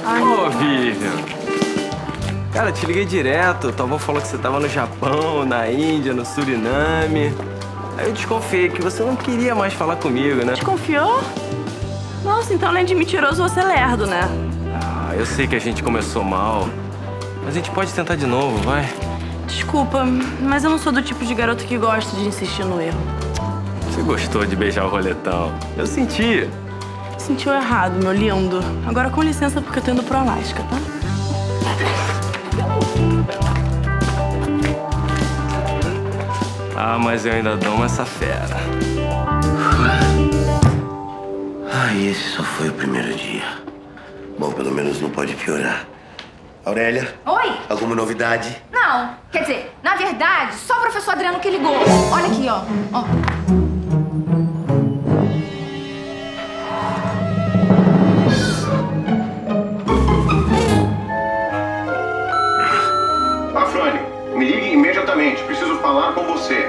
Ô, Vivian. Cara, eu te liguei direto. Tua avó falou que você tava no Japão, na Índia, no Suriname. Aí eu desconfiei que você não queria mais falar comigo, né? Desconfiou? Nossa, então além de mentiroso, você é lerdo, né? Ah, eu sei que a gente começou mal. Mas a gente pode tentar de novo, vai? Desculpa, mas eu não sou do tipo de garoto que gosta de insistir no erro. Você gostou de beijar o roletão. Eu senti. Sentiu errado, meu lindo. Agora com licença, porque eu tô indo pro Alasca, tá? Ah, mas eu ainda dou essa fera. Ai, esse só foi o primeiro dia. Bom, pelo menos não pode piorar. Aurélia? Oi? Alguma novidade? Não. Quer dizer, na verdade, só o professor Adriano que ligou. Olha aqui, ó. Afrânio, me ligue imediatamente. Preciso falar com você.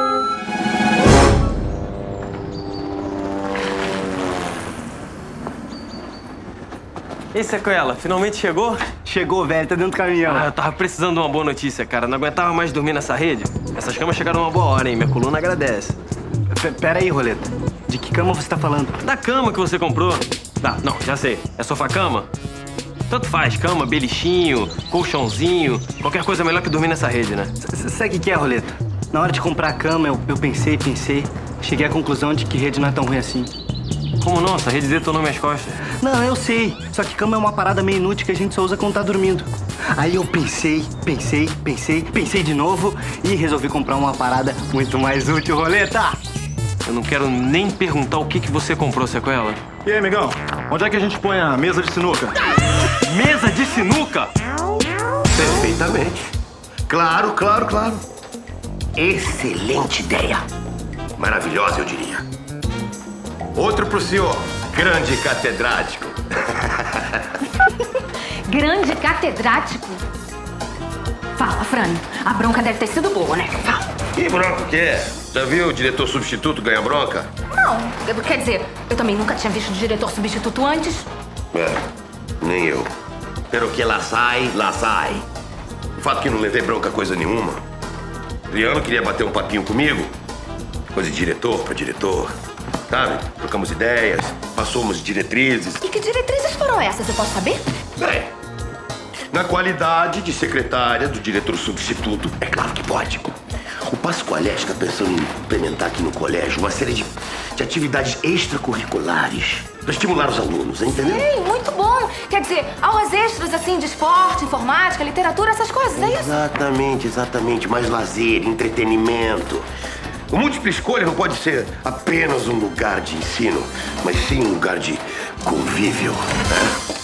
E aí, Sequela, finalmente chegou? Chegou, velho, tá dentro do caminhão. Ah, eu tava precisando de uma boa notícia, cara. Não aguentava mais dormir nessa rede. Essas camas chegaram uma boa hora, hein? Minha coluna agradece. Pera aí, Roleta. De que cama você tá falando? Da cama que você comprou. Ah, não, já sei. É sofá-cama? Tanto faz, cama, belichinho, colchãozinho. Qualquer coisa melhor que dormir nessa rede, né? Sabe o que é, Roleta? Na hora de comprar a cama, eu pensei. Cheguei à conclusão de que rede não é tão ruim assim. Como não? Essa rede detonou minhas costas. Não, eu sei. Só que cama é uma parada meio inútil que a gente só usa quando tá dormindo. Aí eu pensei de novo e resolvi comprar uma parada muito mais útil, Roleta. Eu não quero nem perguntar o que você comprou, Sequela. E aí, amigão? Onde é que a gente põe a mesa de sinuca? Mesa de sinuca? Perfeitamente. Claro. Excelente ideia. Maravilhosa, eu diria. Outro pro senhor, grande catedrático. Grande catedrático? Fala, Frânio. A bronca deve ter sido boa, né? Fala. Que bronca que é? Já viu o diretor substituto ganhar bronca? Não. Quer dizer, eu também nunca tinha visto diretor substituto antes. É, nem eu. Pero que lá sai. O fato que não levei bronca coisa nenhuma. Adriano queria bater um papinho comigo. Coisa de diretor pra diretor. Sabe? Trocamos ideias, passamos diretrizes. E que diretrizes foram essas, eu posso saber? Bem, na qualidade de secretária do diretor substituto, é claro que pode. O Pascoalete está pensando em implementar aqui no colégio uma série de atividades extracurriculares para estimular os alunos, entendeu? Sim, muito bom. Quer dizer, aulas extras, assim, de esporte, informática, literatura, essas coisas, é isso? Exatamente. Mais lazer, entretenimento. O múltipla escolha não pode ser apenas um lugar de ensino, mas sim um lugar de convívio, né?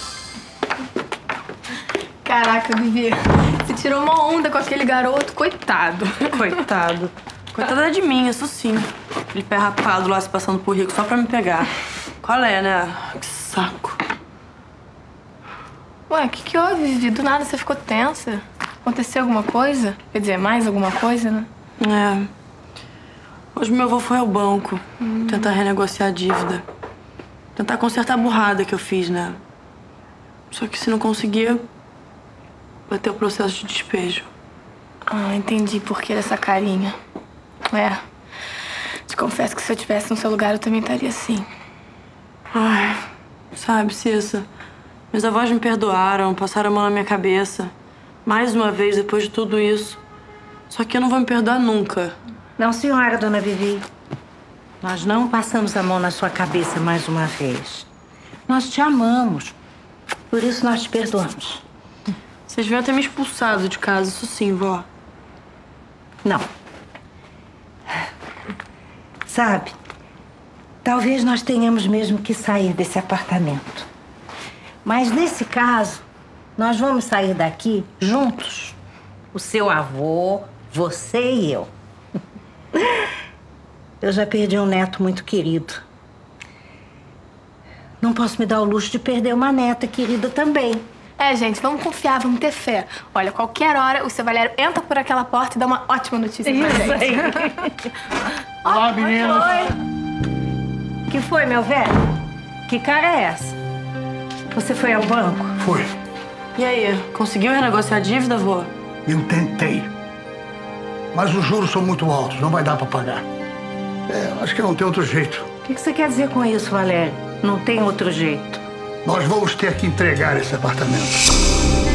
Caraca, Vivi, você tirou uma onda com aquele garoto, coitado. Coitado. Coitada de mim, isso sim. Aquele pé rapado lá se passando por rico só pra me pegar. Qual é, né? Que saco. Ué, o que houve, Vivi? Do nada você ficou tensa. Aconteceu alguma coisa? Quer dizer, mais alguma coisa, né? É. Hoje meu avô foi ao banco tentar renegociar a dívida. Tentar consertar a burrada que eu fiz, né? Só que se não conseguir, vai ter o processo de despejo. Ah, entendi por que dessa carinha. É. Te confesso que se eu estivesse no seu lugar, eu também estaria assim. Ai, sabe, Cissa, meus avós me perdoaram, passaram a mão na minha cabeça. Mais uma vez, depois de tudo isso. Só que eu não vou me perdoar nunca. Não, senhora, dona Vivi. Nós não passamos a mão na sua cabeça mais uma vez. Nós te amamos. Por isso nós te perdoamos. Vocês deviam ter me expulsado de casa, isso sim, vó. Não. Sabe, talvez nós tenhamos mesmo que sair desse apartamento. Mas nesse caso, nós vamos sair daqui juntos. O seu avô, você e eu. Eu já perdi um neto muito querido. Não posso me dar o luxo de perder uma neta querida também. É, gente, vamos confiar, vamos ter fé. Olha, qualquer hora o seu Valério entra por aquela porta e dá uma ótima notícia pra gente. Olá, meninas. Que foi, meu velho? Que cara é essa? Você foi ao banco? Fui. E aí, conseguiu renegociar a dívida, vô? Eu tentei. Mas os juros são muito altos, não vai dar para pagar. Acho que não tem outro jeito. O que você quer dizer com isso, Valério? Não tem outro jeito. Nós vamos ter que entregar esse apartamento.